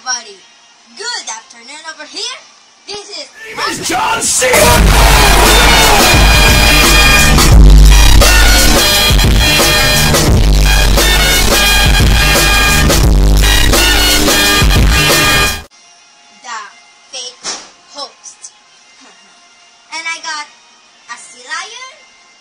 everybody! Good afternoon over here. This is John Cena! the fake host. And I got a sea lion,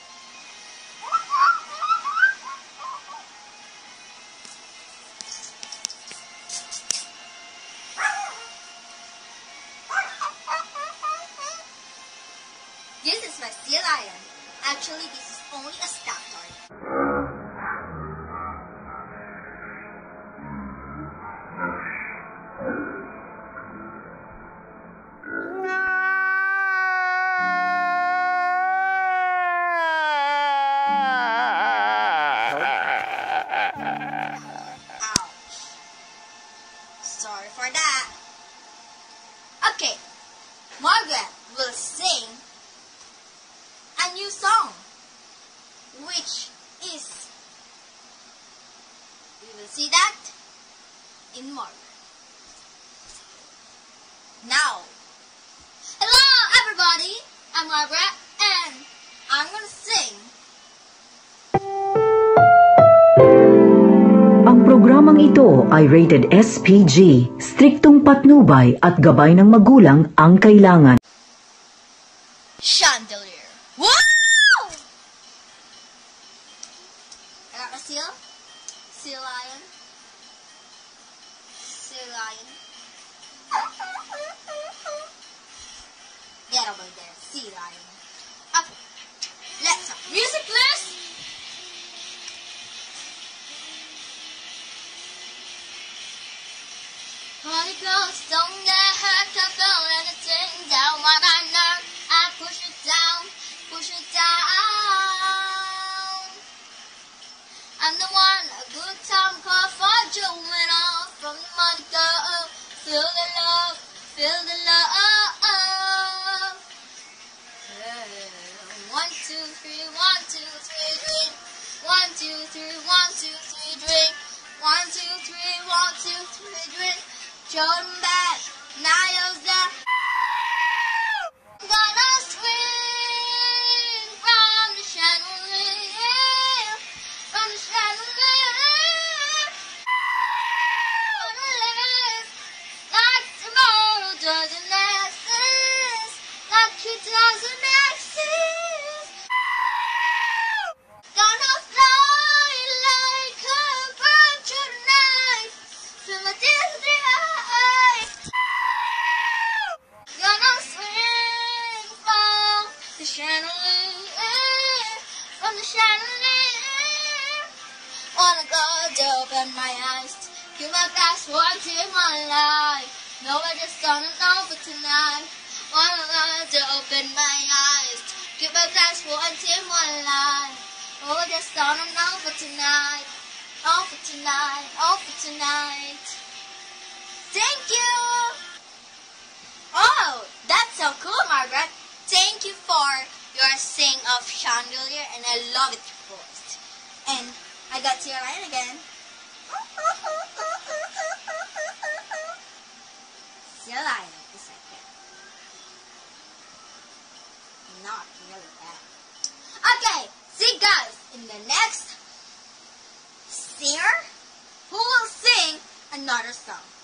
this is my sea lion. Actually, this is only a stuffed toy. Ouch. Sorry for that. Okay, Margaret will sing a new song, which is, we will see that in Margaret. Now, hello everybody, I'm Margaret and I'm gonna sing. Ang programang ito ay rated SPG, striktong patnubay at gabay ng magulang ang kailangan. Chandelier. Wow! I got my seal. Sea lion. Sea lion. Get over there, sea lion. Okay. Let's have music, please. Honey girls, don't get hurt, I feel anything down my nerve. I push it down, push it down. I'm the one, a good time call for Joanna off from the money girl. Feel the love, feel the love. Yeah. 1, 2, 3, 1, 2, 3, drink. 1, 2, 3, 1, 2, 3, drink. 1, 2, 3, 1, 2, 3, drink. Jordan back, Niall's there. I'm gonna swing from the chandelier, from the chandelier. Gonna live like tomorrow doesn't exist, like it doesn't exist. Gonna fly like a bird tonight, feel my tears in the eyes. Gonna swing from the chandelier, from the chandelier. Wanna go to open my eyes, give my password to my life. No, I just don't know for tonight. Wanna go to open my eyes, give my password to my life. Oh, I just don't know for tonight. Oh, for tonight. Oh, for tonight. Thank you. Oh, that's so cool, Margaret. Thank you for your sing of Chandelier, and I love it most. And I got to your line again. Still line the second. Not really bad. Okay, see you guys in the next singer who will sing another song.